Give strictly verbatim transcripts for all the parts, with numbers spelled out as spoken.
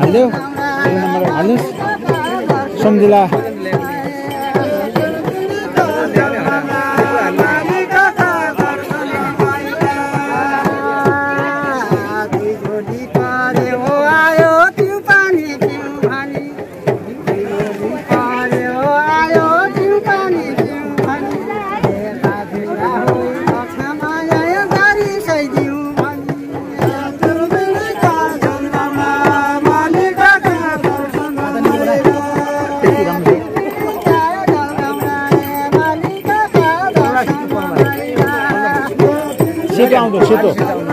हाल्यो नम्बर हाल्नुस् सम्झिला सेतो आउँदो सेतो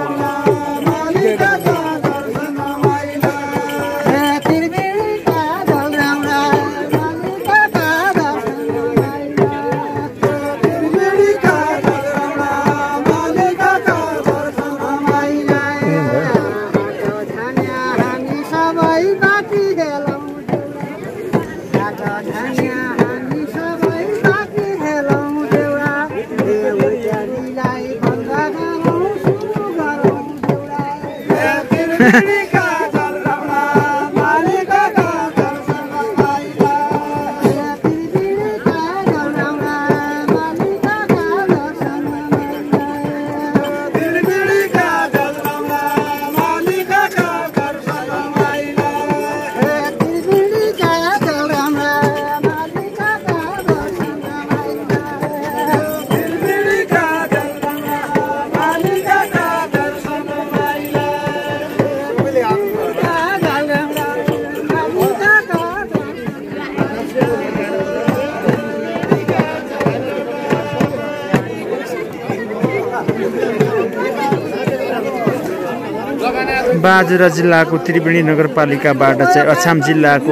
बाजुरा जिल्लाको त्रिवेणी नगरपालिकाबाट चाहिँ अछाम जिल्लाको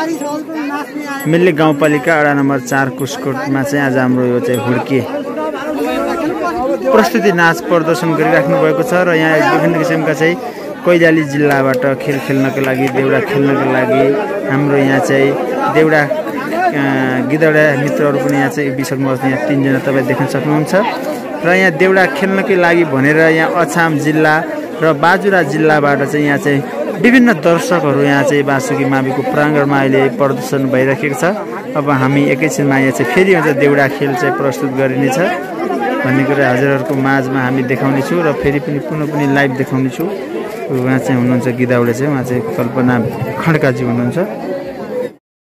मिल्ले गाउँपालिका अडा नम्बर चार कुसकोटमा चाहिँ आज हाम्रो यो चाहिँ हुर्के प्रस्तुति नाच प्रदर्शन गरिराख्नु भएको छ र यहाँ विभिन्न किसिमका चाहिँ कैलाली जिल्लाबाट खेल खेल्नको लागि देउडा खेल्नको लागि हाम्रो यहाँ चाहिँ देउडा गिदौडा मित्रहरू पनि यहाँ चाहिँ बिसक्नु भएको यहाँ तीनजना तपाईँ देख्न सक्नुहुन्छ र यहाँ देउडा खेल्नकै लागि भनेर यहाँ अछाम जिल्ला र बाजुरा जिल्लाबाट चाहिँ यहाँ चाहिँ विभिन्न दर्शकहरू यहाँ चाहिँ बासुकी माविको प्राङ्गणमा अहिले प्रदर्शन भइरहेको छ। अब हामी एकैछिनमा यहाँ चाहिँ फेरि अझ देउडा खेल चाहिँ प्रस्तुत गरिनेछ भन्ने कुरा हजुरहरूको माझमा हामी देखाउनेछौँ र फेरि पनि पुनः पनि लाइभ देखाउनेछु। उहाँ चाहिँ हुनुहुन्छ गिदाउडे चाहिँ उहाँ चाहिँ कल्पना खड्काजी हुनुहुन्छ।